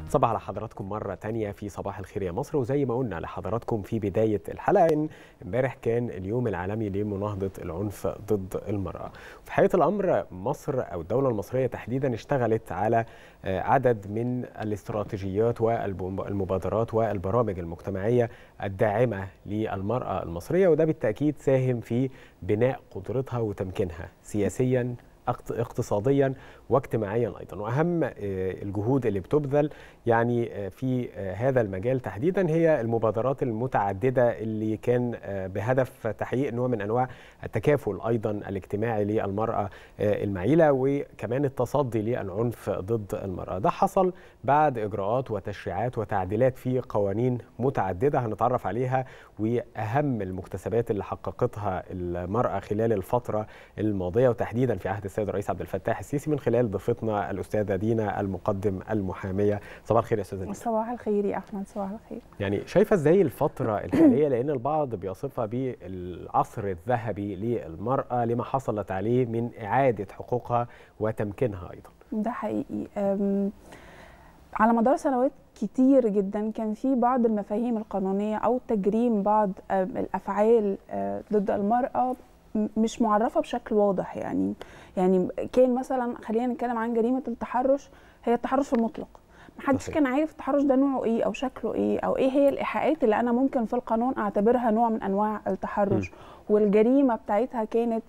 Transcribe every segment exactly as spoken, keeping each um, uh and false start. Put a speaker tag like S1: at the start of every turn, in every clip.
S1: صباح على حضراتكم مرة تانية في صباح الخير يا مصر. وزي ما قلنا لحضراتكم في بداية الحلقة إن امبارح كان اليوم العالمي لمناهضة العنف ضد المرأة. في حقيقة الأمر مصر أو الدولة المصرية تحديدا اشتغلت على عدد من الاستراتيجيات والمبادرات والبرامج المجتمعية الداعمة للمرأة المصرية، وده بالتأكيد ساهم في بناء قدرتها وتمكينها سياسيا اقتصاديا واجتماعيا ايضا. واهم الجهود اللي بتبذل يعني في هذا المجال تحديدا هي المبادرات المتعدده اللي كان بهدف تحقيق نوع من انواع التكافل ايضا الاجتماعي للمراه المعيله، وكمان التصدي للعنف ضد المراه. ده حصل بعد اجراءات وتشريعات وتعديلات في قوانين متعدده هنتعرف عليها، واهم المكتسبات اللي حققتها المراه خلال الفتره الماضيه وتحديدا في عهد السيد الرئيس عبد الفتاح السيسي من خلال ضيفتنا الاستاذه دينا المقدم المحاميه. صباح الخير يا استاذه دينا.
S2: صباح الخير يا احمد. صباح الخير.
S1: يعني شايفه ازاي الفتره الحاليه، لان البعض بيصفها بالعصر الذهبي للمراه لما حصلت عليه من اعاده حقوقها وتمكينها ايضا؟
S2: ده حقيقي. على مدار سنوات كتير جدا كان في بعض المفاهيم القانونيه او تجريم بعض الافعال ضد المراه مش معرفه بشكل واضح. يعني يعني كان مثلا خلينا نتكلم عن جريمه التحرش، هي التحرش المطلق، محدش كان عارف التحرش ده نوعه ايه او شكله ايه او ايه هي الايحاءات اللي انا ممكن في القانون اعتبرها نوع من انواع التحرش. م. والجريمه بتاعتها كانت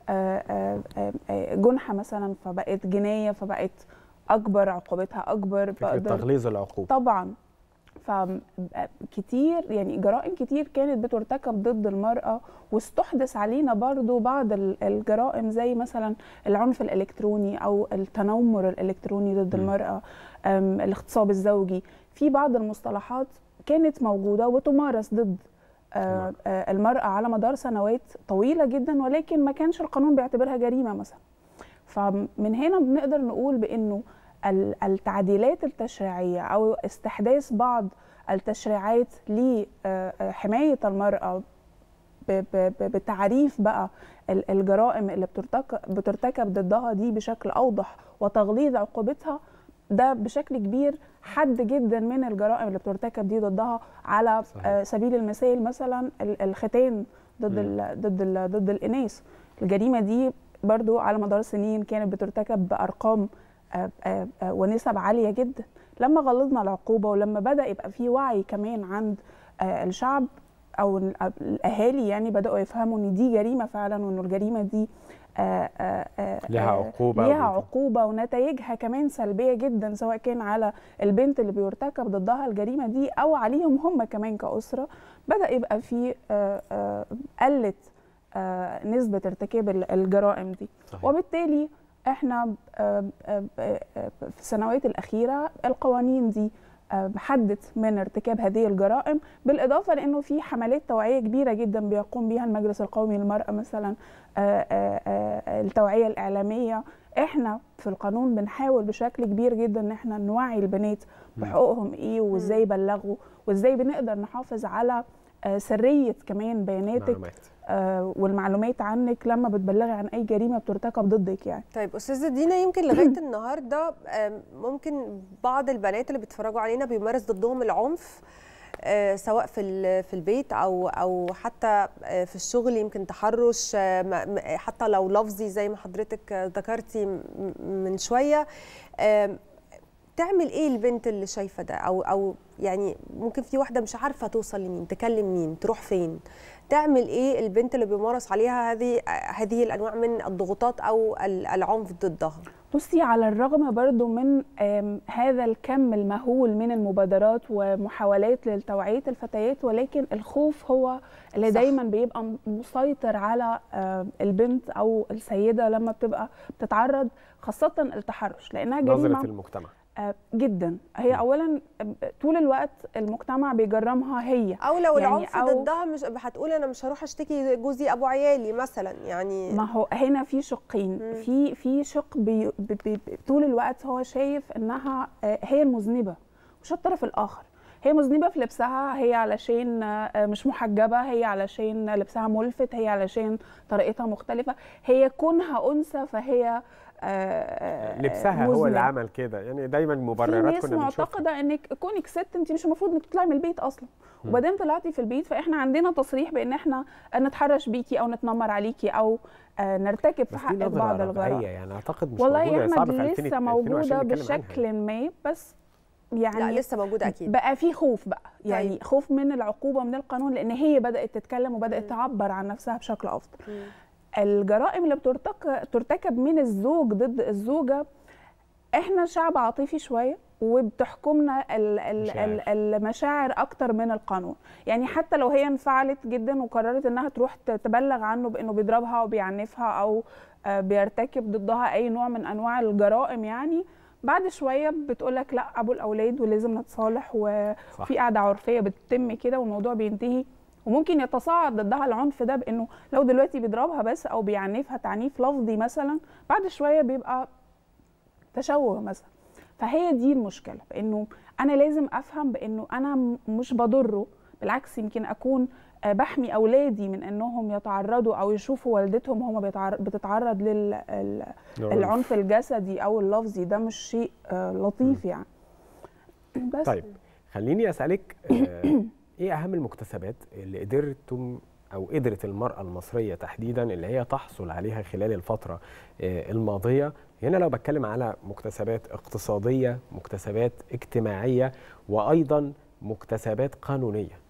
S2: جنحه مثلا فبقت جنايه فبقت اكبر، عقوبتها اكبر،
S1: تغليظ العقوبه
S2: طبعا. فكتير يعني جرائم كتير كانت بترتكب ضد المرأة، واستحدث علينا برضو بعض الجرائم زي مثلا العنف الإلكتروني أو التنمر الإلكتروني ضد م. المرأة، الاغتصاب الزوجي. في بعض المصطلحات كانت موجودة وتمارس ضد المرأة على مدار سنوات طويلة جدا، ولكن ما كانش القانون بيعتبرها جريمة مثلا. فمن هنا بنقدر نقول بأنه التعديلات التشريعية أو استحداث بعض التشريعات لحماية المرأة بتعريف بقى الجرائم اللي بترتكب ضدها دي بشكل أوضح وتغليظ عقوبتها، ده بشكل كبير حد جدا من الجرائم اللي بترتكب دي ضدها. على صحيح. سبيل المثال مثلا الختان ضد ال ضد ال ضد الإناث، الجريمة دي برضو على مدار سنين كانت بترتكب بأرقام ونسب عالية جدا. لما غلظنا العقوبة ولما بدأ يبقى في وعي كمان عند الشعب أو الأهالي، يعني بدأوا يفهموا إن دي جريمة فعلا، وإنه الجريمة دي
S1: لها عقوبة
S2: لها عقوبة ونتائجها كمان سلبية جدا، سواء كان على البنت اللي بيرتكب ضدها الجريمة دي أو عليهم هم كمان كأسرة. بدأ يبقى في قلة نسبة ارتكاب الجرائم دي. صحيح. وبالتالي احنا في السنوات الأخيرة القوانين دي حدت من ارتكاب هذه الجرائم، بالإضافة لأنه في حملات توعية كبيرة جدا بيقوم بها المجلس القومي للمرأة مثلا، التوعية الإعلامية. احنا في القانون بنحاول بشكل كبير جدا ان احنا نوعي البنات بحقوقهم ايه وازاي يبلغوا وازاي بنقدر نحافظ على سرية كمان بياناتك معلومات. آه والمعلومات عنك لما بتبلغي عن أي جريمة بترتكب ضدك. يعني
S3: طيب أستاذة دينا، يمكن لغاية النهاردة ممكن بعض البنات اللي بيتفرجوا علينا بيمارس ضدهم العنف، آه سواء في في البيت أو أو حتى في الشغل، يمكن تحرش آه حتى لو لفظي زي ما حضرتك ذكرتي من شوية. آه تعمل ايه البنت اللي شايفه ده؟ او او يعني ممكن في واحده مش عارفه توصل لمين، تكلم مين، تروح فين؟ تعمل ايه البنت اللي بيمارس عليها هذه هذه الانواع من الضغوطات او العنف ضدها؟
S2: بصي، على الرغم برضو من هذا الكم المهول من المبادرات ومحاولات لتوعيه الفتيات، ولكن الخوف هو اللي صح. دايما بيبقى مسيطر على البنت او السيده لما بتبقى بتتعرض خاصه التحرش، لانها جريمه
S1: نظره المجتمع
S2: جدا. هي اولا طول الوقت المجتمع بيجرمها هي،
S3: او لو يعني العنف ضدها مش هتقول انا مش هروح اشتكي جوزي ابو عيالي مثلا. يعني
S2: ما هو هنا في شقين. مم. في في شق بي بي بي طول الوقت هو شايف انها هي المذنبه، مش الطرف الاخر. هي مذنبه في لبسها، هي علشان مش محجبه، هي علشان لبسها ملفت، هي علشان طريقتها مختلفه، هي كونها انثى فهي آه
S1: لبسها هو اللي عمل كده، يعني دايما مبررات كنا بنشوفها.
S2: في ناس معتقده انك كونك ست انت مش المفروض انك تطلعي من البيت اصلا، وبعدين طلعتي في البيت فاحنا عندنا تصريح بان احنا نتحرش بيكي او نتنمر عليكي او آه نرتكب في حق بعض الغرائم.
S1: يعني اعتقد مش
S2: والله
S1: موجوده،
S2: يا
S1: صعب
S2: احمد
S1: في
S2: لسه موجوده بشكل ما، بس يعني
S3: لا لسه موجوده اكيد.
S2: بقى في خوف بقى، يعني
S3: طيب.
S2: خوف من العقوبه من القانون، لان هي بدات تتكلم وبدات م. تعبر عن نفسها بشكل افضل. م. الجرائم اللي بترتكب من الزوج ضد الزوجه، احنا شعب عاطفي شويه وبتحكمنا المشاعر. المشاعر اكتر من القانون. يعني حتى لو هي انفعلت جدا وقررت انها تروح تبلغ عنه بانه بيضربها او بيعنفها او بيرتكب ضدها اي نوع من انواع الجرائم، يعني بعد شويه بتقولك لا ابو الاولاد ولازم نتصالح، وفي قاعده عرفيه بتتم كده والموضوع بينتهي. وممكن يتصاعد ضدها العنف ده بانه لو دلوقتي بيضربها بس او بيعنفها تعنيف لفظي مثلا، بعد شويه بيبقى تشوه مثلا. فهي دي المشكله، بانه انا لازم افهم بانه انا مش بضره، بالعكس يمكن اكون بحمي اولادي من انهم يتعرضوا او يشوفوا والدتهم هم بتتعرض للعنف الجسدي او اللفظي. ده مش شيء لطيف يعني.
S1: بس طيب خليني اسالك ايه اهم المكتسبات اللي قدرتم او قدرت المراه المصريه تحديدا اللي هي تحصل عليها خلال الفتره الماضيه؟ هنا لو بتكلم على مكتسبات اقتصاديه، مكتسبات اجتماعيه، وايضا مكتسبات قانونيه.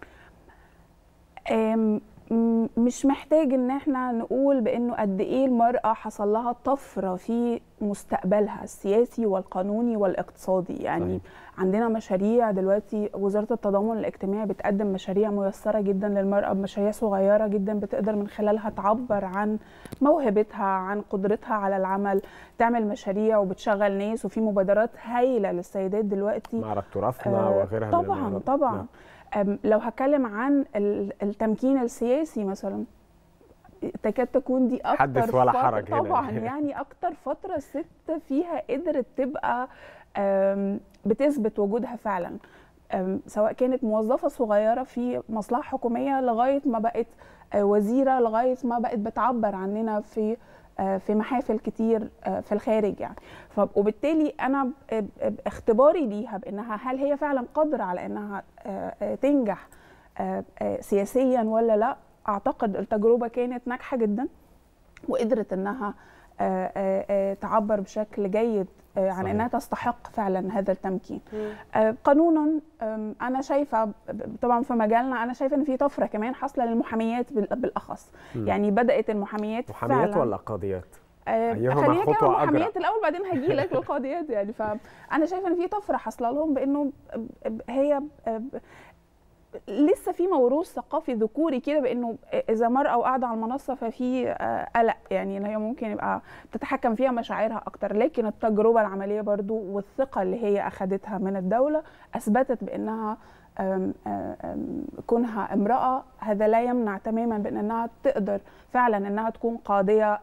S2: مش محتاج ان احنا نقول بانه قد ايه المرأة حصل لها طفرة في مستقبلها السياسي والقانوني والاقتصادي. يعني صحيح. عندنا مشاريع دلوقتي، وزارة التضامن الاجتماعي بتقدم مشاريع ميسرة جدا للمرأة، مشاريع صغيرة جدا بتقدر من خلالها تعبر عن موهبتها، عن قدرتها على العمل، تعمل مشاريع وبتشغل ناس، وفي مبادرات هايلة للسيدات دلوقتي.
S1: معرض تراثنا آه وغيرها
S2: طبعا
S1: من
S2: طبعا نعم. لو هتكلم عن التمكين السياسي مثلا، تكاد تكون دي اكتر
S1: حدث ولا حرج
S2: طبعا هنا. يعني اكتر فتره الست فيها قدرت تبقى بتثبت وجودها فعلا، سواء كانت موظفه صغيره في مصلحه حكوميه لغايه ما بقت وزيره، لغايه ما بقت بتعبر عننا في في محافل كتير في الخارج يعني. وبالتالي انا اختباري ليها بانها هل هي فعلا قادره على انها تنجح سياسيا ولا لا، اعتقد التجربه كانت ناجحه جدا وقدرت انها تعبر بشكل جيد عن صحيح. انها تستحق فعلا هذا التمكين. مم. قانونا انا شايفه طبعا في مجالنا، انا شايفه ان في طفره كمان حاصله للمحاميات بالاخص. مم. يعني بدات المحاميات
S1: محاميات
S2: فعلا
S1: ولا قاضيات؟
S2: خلينا كده المحاميات الاول بعدين هجي لك للقاضيات. يعني فانا شايفه ان في طفره حاصله لهم، بانه هي لسه في موروث ثقافي ذكوري كده، بانه اذا مرأة قاعده على المنصه ففي قلق، يعني ان هي ممكن يبقى تتحكم فيها مشاعرها اكتر. لكن التجربه العمليه برضو والثقه اللي هي اخذتها من الدوله اثبتت بانها أم أم كونها امراه هذا لا يمنع تماما بان انها تقدر فعلا انها تكون قاضيه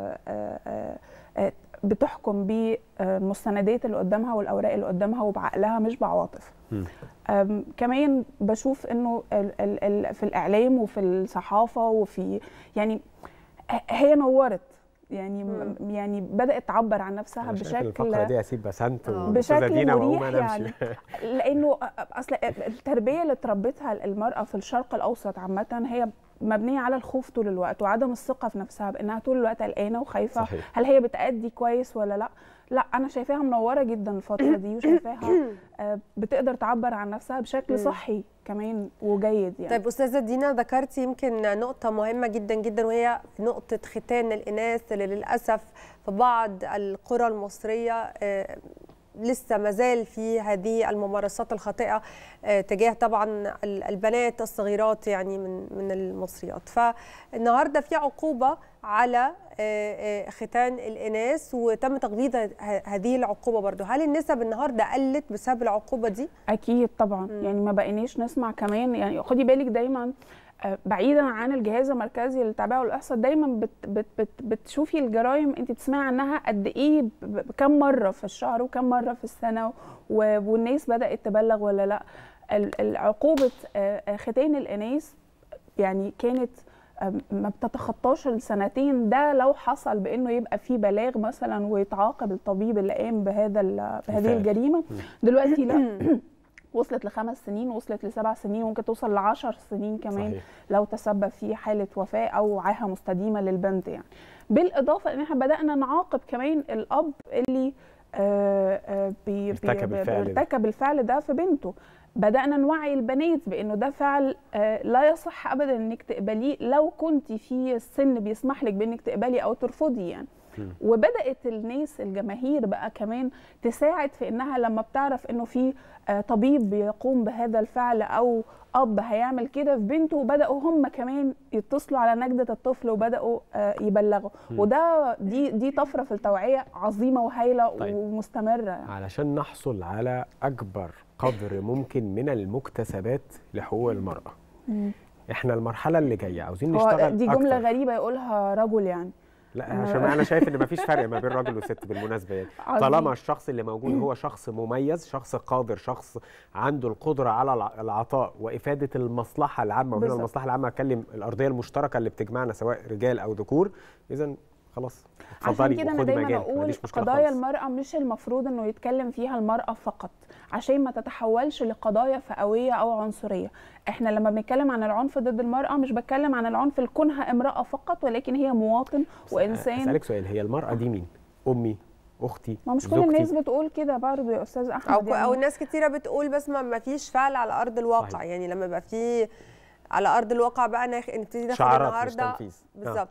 S2: بتحكم بالمستندات اللي قدامها والاوراق اللي قدامها وبعقلها مش بعواطف. كمان بشوف انه ال ال ال في الاعلام وفي الصحافه وفي يعني هي نورت، يعني مم. يعني بدات تعبر عن نفسها بشكل
S1: الفقره دي اسيب بسنت
S2: بشكل مريح يعني. لانه اصل التربيه اللي تربتها المراه في الشرق الاوسط عامه هي مبنيه على الخوف طول الوقت وعدم الثقه في نفسها، بانها طول الوقت قلقانه وخايفه. صحيح. هل هي بتأدي كويس ولا لا؟ لا، انا شايفاها منوره جدا الفتره دي، وشايفاها بتقدر تعبر عن نفسها بشكل صحي كمان وجيد يعني.
S3: طيب استاذه دينا، ذكرتي يمكن نقطه مهمه جدا جدا، وهي نقطه ختان الاناث اللي للاسف في بعض القرى المصريه لسه مازال في هذه الممارسات الخاطئه تجاه طبعا البنات الصغيرات يعني من من المصريات. فالنهارده في عقوبه على ختان الاناث وتم تغليظ هذه العقوبه برضو. هل النسب النهارده قلت بسبب العقوبه دي؟
S2: اكيد طبعا. م. يعني ما بقيناش نسمع كمان، يعني خدي بالك دايما بعيدا عن الجهاز المركزي للتعبئه والاحصاء، دايما بت بت بت بتشوفي الجرائم انت بتسمعي عنها قد ايه، كم مره في الشهر وكم مره في السنه، والناس بدات تبلغ ولا لا. العقوبه ختان الاناث يعني كانت ما بتتخطاش السنتين. ده لو حصل بانه يبقى في بلاغ مثلا ويتعاقب الطبيب اللي قام بهذا بهذه الجريمه. دلوقتي لا، وصلت لخمس سنين، وصلت لسبع سنين، ممكن توصل لعشر سنين كمان. صحيح. لو تسبب في حاله وفاه او عاهه مستديمه للبنت يعني. بالاضافه ان احنا بدانا نعاقب كمان الاب اللي آآ آآ بي
S1: بيرتكب الفعل,
S2: بيرتكب الفعل ده في بنته. بدأنا نوعي البنات بأنه ده فعل لا يصح أبدا أنك تقبليه لو كنت في السن بيسمح لك بأنك تقبلي أو ترفضي يعني. م. وبدأت الناس الجماهير بقى كمان تساعد في أنها لما بتعرف أنه في طبيب بيقوم بهذا الفعل أو أب هيعمل كده في بنته، بدأوا هم كمان يتصلوا على نجدة الطفل وبدأوا يبلغوا. م. وده دي دي طفرة في التوعية عظيمة وهائلة. طيب. ومستمرة يعني.
S1: علشان نحصل على أكبر قدر ممكن من المكتسبات لحقوق المرأة، مم. احنا المرحلة اللي جاية عاوزين نشتغل.
S2: دي جملة أكتر. غريبة يقولها رجل يعني.
S1: لا عشان انا شايف ان مفيش فرق ما بين راجل وست بالمناسبة يعني. طالما الشخص اللي موجود هو شخص مميز، شخص قادر، شخص عنده القدرة على العطاء وإفادة المصلحة العامة. وهنا المصلحة العامة أتكلم الأرضية المشتركة اللي بتجمعنا سواء رجال أو ذكور. إذا خلاص
S2: عشان كده انا دايما اقول قضايا المرأة مش المفروض انه يتكلم فيها المرأة فقط عشان ما تتحولش لقضايا فئوية او عنصرية. احنا لما بنتكلم عن العنف ضد المرأة مش بتكلم عن العنف لكونها امرأة فقط، ولكن هي مواطن وانسان.
S1: اسالك سؤال، هي المرأة دي مين؟ امي، اختي،
S2: ما مش كل الناس بتقول كده برضه يا استاذ احمد
S3: او يعني. او الناس كتيرة بتقول بس ما فيش فعل على ارض الواقع. صحيح. يعني لما يبقى في على ارض الواقع بقى نبتدي ناخد النهارده بالظبط.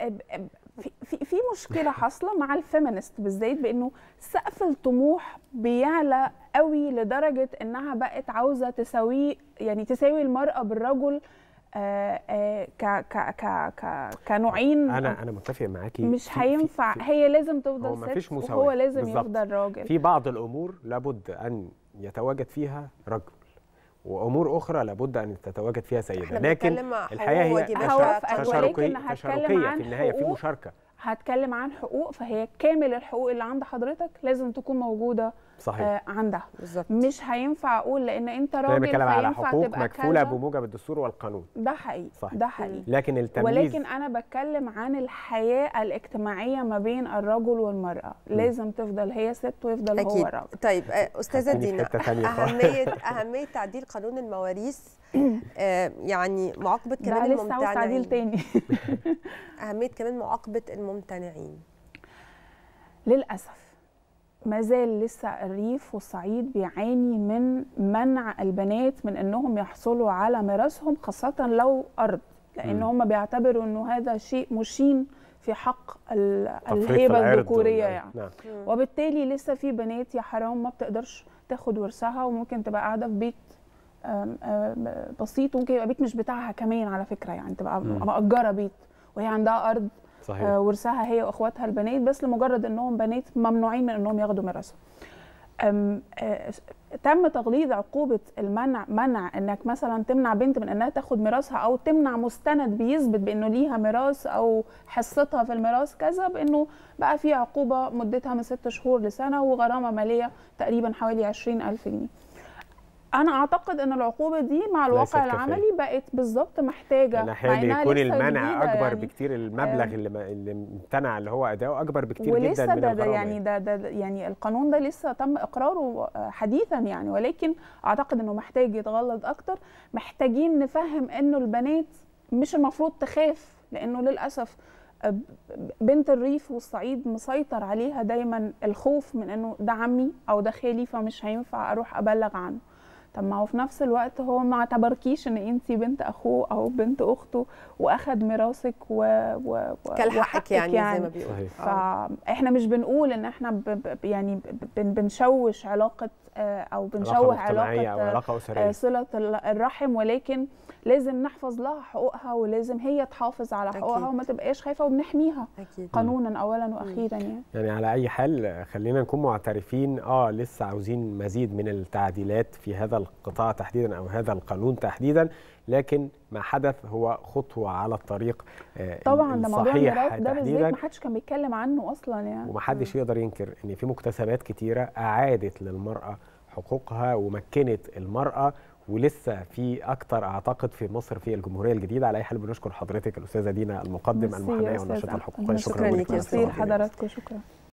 S2: في في في مشكله حاصله مع الفيمينست بالذات بانه سقف الطموح بيعلى قوي لدرجه انها بقت عاوزه تساوي يعني تساوي المراه بالرجل آآ آآ ك ك ك ك كنوعين.
S1: انا انا متفق معاكي.
S2: مش هينفع، هي لازم تفضل ست وهو لازم
S1: بالزبط.
S2: يفضل راجل.
S1: في بعض الامور لابد ان يتواجد فيها رجل، وامور اخرى لابد ان تتواجد فيها سيده، لكن الحياه هي تشاركيه تشاركيه في النهايه، في مشاركه.
S2: هتكلم عن حقوق، فهي كامل الحقوق اللي عند حضرتك لازم تكون موجوده. صحيح. آه عندها بالظبط. مش هينفع اقول لان انت راجل
S1: فينفع على حقوق مكفوله بموجب الدستور والقانون.
S2: ده حقيقي. صحيح. ده حقيقي.
S1: لكن التمييز،
S2: ولكن انا بتكلم عن الحياه الاجتماعيه ما بين الرجل والمراه. م. لازم تفضل هي ست ويفضل
S3: أكيد.
S2: هو راجل.
S3: طيب استاذه دينا، اهميه اهميه تعديل قانون المواريث آه يعني معاقبه كمان الممتنعين.
S2: لسه تعديل تاني.
S3: اهميه كمان معاقبه الممتنعين.
S2: للاسف ما زال لسه الريف والصعيد بيعاني من منع البنات من انهم يحصلوا على ميراثهم، خاصه لو ارض، لان هم بيعتبروا انه هذا شيء مشين في حق الهيبه الذكوريه يعني. نعم. وبالتالي لسه في بنات يا حرام ما بتقدرش تاخد ورثها، وممكن تبقى قاعده في بيت آم آم بسيط، وممكن يبقى بيت مش بتاعها كمان على فكره، يعني تبقى مأجره بيت وهي عندها ارض. صحيح. آه ورثها هي واخواتها البنات، بس لمجرد انهم بنات ممنوعين من انهم ياخدوا ميراثهم. آه تم تغليظ عقوبه المنع، منع انك مثلا تمنع بنت من انها تاخد ميراثها، او تمنع مستند بيثبت بانه ليها ميراث او حصتها في الميراث كذا، بانه بقى في عقوبه مدتها من ست شهور لسنه وغرامه ماليه تقريبا حوالي عشرين ألف جنيه. أنا أعتقد أن العقوبة دي مع الواقع العملي بقت بالظبط محتاجة،
S1: مع إنها يكون المنع أكبر يعني بكتير، المبلغ اللي اللي امتنع اللي هو أداؤه أكبر بكتير جدا من
S2: الغرامة. ولسه ده يعني ده ده يعني القانون ده لسه تم إقراره حديثا يعني، ولكن أعتقد إنه محتاج يتغلظ أكتر. محتاجين نفهم إنه البنات مش المفروض تخاف، لأنه للأسف بنت الريف والصعيد مسيطر عليها دايما الخوف من إنه ده عمي أو ده خالي فمش هينفع أروح أبلغ عنه. طب ما هو في نفس الوقت هو ما اعتبركيش ان انت بنت اخوه او بنت اخته واخد ميراثك و... و...
S3: كالحقك يعني, يعني زي ما بيقولوا.
S2: فاحنا مش بنقول ان احنا ب... ب... يعني بن... بنشوش علاقه او بنشوه علاقه
S1: أو علاقة أسرية.
S2: صله الرحم، ولكن لازم نحفظ لها حقوقها، ولازم هي تحافظ على حقوقها. أكيد. وما تبقاش خايفه، وبنحميها أكيد. قانونا اولا واخيرا يعني.
S1: يعني على اي حال خلينا نكون معترفين اه لسه عاوزين مزيد من التعديلات في هذا القطاع تحديدا او هذا القانون تحديدا، لكن ما حدث هو خطوه على الطريق آه
S2: طبعا. ده موضوع الميراث ده بالذات ما حدش كان بيتكلم عنه اصلا يعني،
S1: وما حدش يقدر ينكر ان في مكتسبات كتيره اعادت للمراه حقوقها ومكنت المراه ولسه في اكتر اعتقد في مصر في الجمهوريه الجديده. على اي حال بنشكر حضرتك الاستاذه دينا المقدم المحاميه والناشطه الحقوقيه.
S3: شكرا لك يا
S2: استاذ حضراتكم. شكرا.